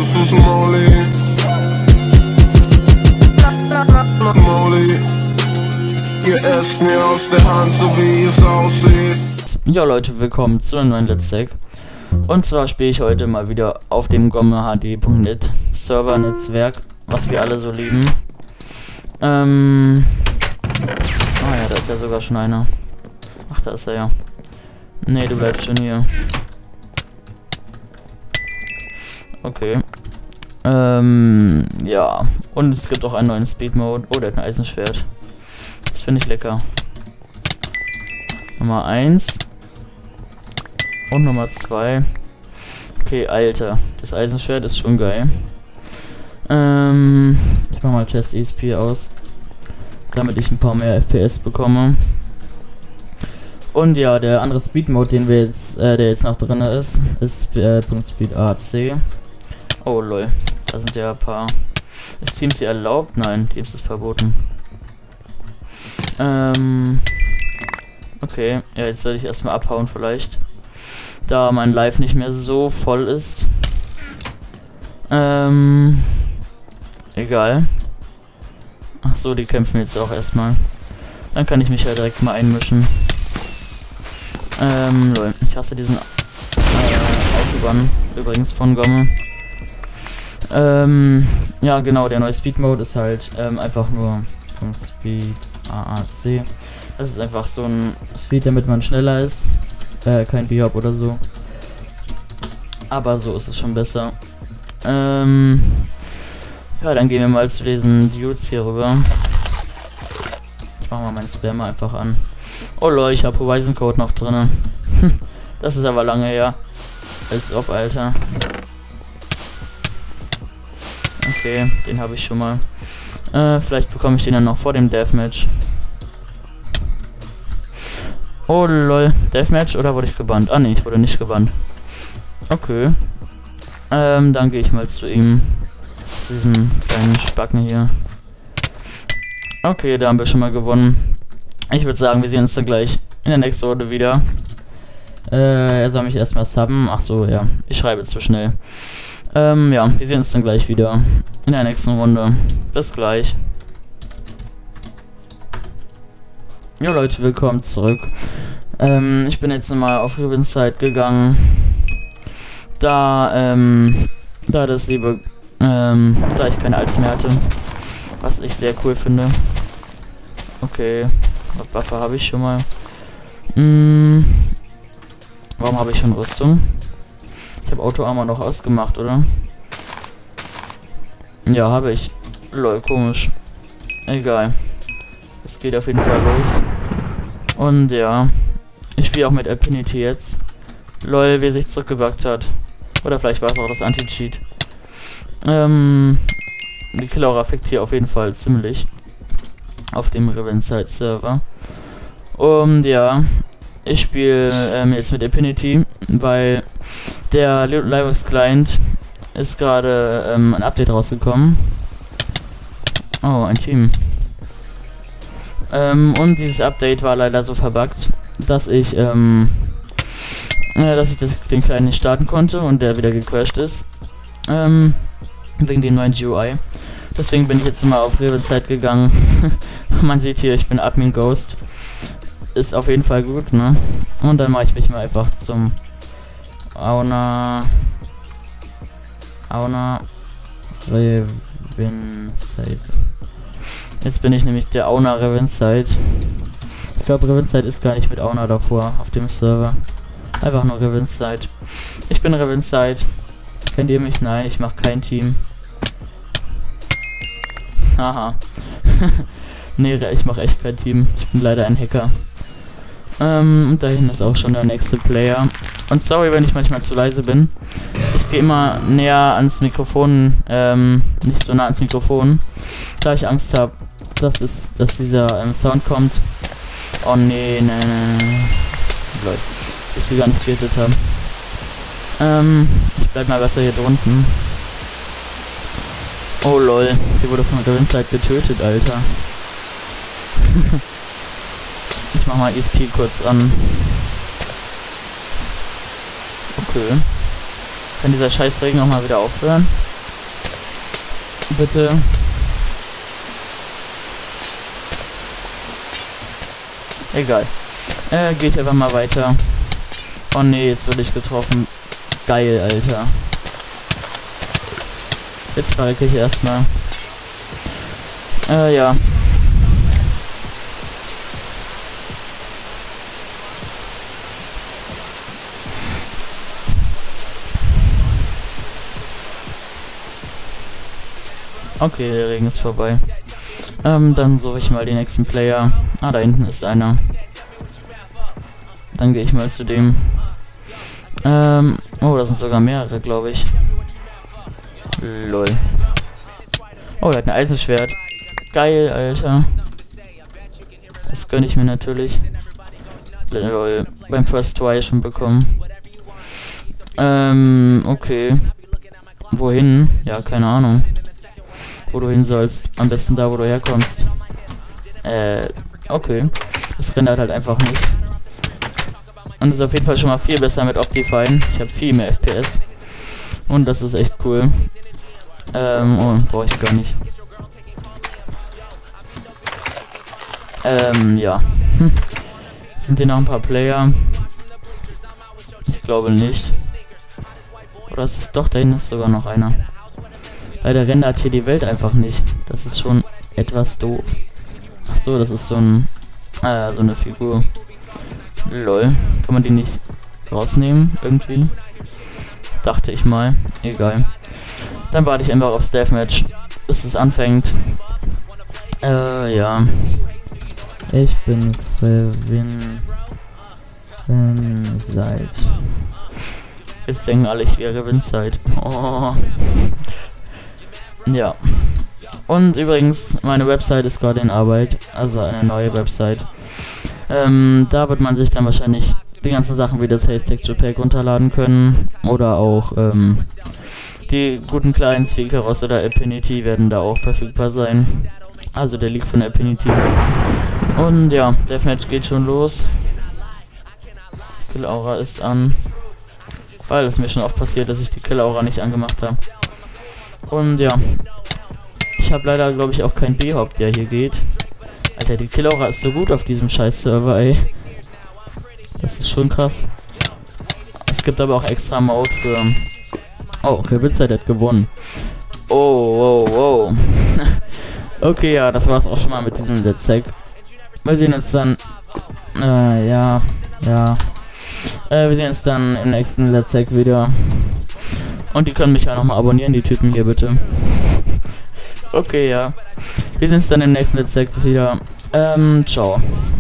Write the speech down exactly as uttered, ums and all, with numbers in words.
ist Molly. Molly. Ihr esst mir aus der Hand, so wie es aussieht. Ja Leute, willkommen zu einem neuen Let's Play. Und zwar spiele ich heute mal wieder auf dem gomme h d punkt net Servernetzwerk, was wir alle so lieben. Ähm... Ah ja, da ist ja sogar schon einer. Ach, da ist er ja. Nee, du bleibst schon hier. Okay. Ähm, ja. Und es gibt auch einen neuen Speed Mode. Oh, der hat ein Eisenschwert. Das finde ich lecker. Nummer eins. Und Nummer zwei. Okay, Alter. Das Eisenschwert ist schon geil. Ähm, ich mach mal Chest E S P aus. Damit ich ein paar mehr F P S bekomme. Und ja, der andere Speed Mode, den wir jetzt, äh, der jetzt noch drin ist, ist äh, .speed A C. Oh lol, da sind ja ein paar. Ist Teams hier erlaubt? Nein, Teams ist verboten. Ähm. Okay, ja, jetzt soll ich erstmal abhauen vielleicht. Da mein Live nicht mehr so voll ist. Ähm. Egal. Ach so, die kämpfen jetzt auch erstmal. Dann kann ich mich ja direkt mal einmischen. Ähm, lol, ich hasse diesen äh, Autobahn übrigens von Gomme. Ähm, ja genau, der neue Speed Mode ist halt ähm, einfach nur Speed A A C. Das ist einfach so ein Speed, damit man schneller ist. Äh, kein B-Hop oder so. Aber so ist es schon besser. Ähm, ja, dann gehen wir mal zu diesen Dudes hier rüber. Ich mach mal meinen Spammer einfach an. Oh lol, ich habe Horizon Code noch drin. Das ist aber lange her. Als ob, Alter. Okay, den habe ich schon mal. Äh, vielleicht bekomme ich den dann noch vor dem Deathmatch. Oh lol, Deathmatch oder wurde ich gebannt? Ah ne, ich wurde nicht gebannt. Okay. Ähm, dann gehe ich mal zu ihm. Zu diesem kleinen Spacken hier. Okay, da haben wir schon mal gewonnen. Ich würde sagen, wir sehen uns dann gleich in der nächsten Runde wieder. Äh, er soll mich erstmal subben. Ach so, ja. Ich schreibe zu schnell. Ähm, ja, wir sehen uns dann gleich wieder in der nächsten Runde. Bis gleich. Jo Leute, willkommen zurück. Ähm, ich bin jetzt nochmal auf Ribbonside gegangen. Da, ähm, da das liebe, ähm, da ich keine Alts mehr hatte. Was ich sehr cool finde. Okay. Waffe habe ich schon mal. Hm. Warum habe ich schon Rüstung? Ich habe Auto-Armor noch ausgemacht, oder? Ja, habe ich. Lol, komisch. Egal. Es geht auf jeden Fall los. Und ja. Ich spiele auch mit Affinity jetzt. Lol, wie er sich zurückgebackt hat. Oder vielleicht war es auch das Anti-Cheat. Ähm. Die Killaura fickt hier auf jeden Fall ziemlich. Auf dem Ribbonside Server. Und ja. Ich spiele ähm, jetzt mit Affinity, weil der Livebox Client ist gerade ähm, ein Update rausgekommen. Oh, ein Team. Ähm, und dieses Update war leider so verbuggt, dass ich, ähm, äh, dass ich das, den Kleinen nicht starten konnte und der wieder gecrashed ist. Ähm, wegen dem neuen G U I. Deswegen bin ich jetzt mal auf Ribbonside gegangen. Man sieht hier, ich bin Admin Ghost. Ist auf jeden Fall gut, ne? Und dann mache ich mich mal einfach zum Auna Auna Ribbonside. Jetzt bin ich nämlich der Auna Ribbonside. Ich glaube, Ribbonside ist gar nicht mit Auna davor auf dem Server. Einfach nur Ribbonside. Ich bin Ribbonside. Kennt ihr mich? Nein, ich mache kein Team. Haha. Nee, ich mache echt kein Team. Ich bin leider ein Hacker. Ähm, und da hinten ist auch schon der nächste Player. Und sorry, wenn ich manchmal zu leise bin. Ich gehe immer näher ans Mikrofon, ähm, nicht so nah ans Mikrofon, da ich Angst habe, dass es, dass dieser ähm, Sound kommt. Oh nee, nee, nee. Leute, ich will gar nicht getötet haben. Ähm, ich bleib mal besser hier drunten. Oh lol, sie wurde von der Ribbonside getötet, Alter. Ich mach mal E S P kurz an. Okay. Kann dieser Scheißregen auch mal wieder aufhören? bitte. Egal. Äh, geht einfach mal weiter. Oh nee, jetzt wurde ich getroffen. Geil, Alter. Jetzt verrecke ich erstmal. Äh, ja. Okay, der Regen ist vorbei. Ähm, dann suche ich mal die nächsten Player. Ah, da hinten ist einer. Dann gehe ich mal zu dem. Ähm, oh, das sind sogar mehrere, glaube ich. Lol. Oh, der hat ein Eisenschwert. Geil, Alter. Das gönne ich mir natürlich. Lol. Beim First Try schon bekommen. Ähm, okay. Wohin? Ja, keine Ahnung. Wo du hin sollst. Am besten da, wo du herkommst. Äh, okay. Das rendert halt einfach nicht. Und ist auf jeden Fall schon mal viel besser mit Optifine. Ich habe viel mehr F P S. Und das ist echt cool. Ähm, oh, brauche ich gar nicht. Ähm, ja. Hm. Sind hier noch ein paar Player? Ich glaube nicht. Oder ist es doch, da hinten ist sogar noch einer. Leider rendert hier die Welt einfach nicht. Das ist schon etwas doof. Ach so, das ist so ein, äh, so eine Figur. Lol. Kann man die nicht rausnehmen irgendwie? Dachte ich mal. Egal. Dann warte ich einfach aufs Deathmatch, bis es anfängt. Äh, ja. Ich bin's, Revin. Seid. Jetzt denken alle, ich wäre Winzeit. Oh. Ja. Und übrigens, meine Website ist gerade in Arbeit. Also eine neue Website. Ähm, da wird man sich dann wahrscheinlich die ganzen Sachen wie das Haze Texture Pack runterladen können. Oder auch, ähm, die guten Clients wie Icarus oder Affinity werden da auch verfügbar sein. Also der Leak von Affinity. Und ja, Deathmatch geht schon los. Kill Aura ist an. Weil es mir schon oft passiert, dass ich die Kill Aura nicht angemacht habe. Und ja. Ich habe leider, glaube ich, auch kein B-Hop, der hier geht. Alter, die Kill Aura ist so gut auf diesem scheiß Server, ey. Das ist schon krass. Es gibt aber auch extra Mode für... Oh, Revizard hat gewonnen. Oh, wow, wow. Okay, ja, das war's auch schon mal mit diesem Let's Sec. Wir sehen uns dann... Äh, ja, ja. Äh, wir sehen uns dann im nächsten Let's Sec wieder. Und die können mich ja nochmal abonnieren, die Typen hier bitte. Okay, ja. Wir sehen uns dann im nächsten Let's Sec wieder. Ähm, ciao.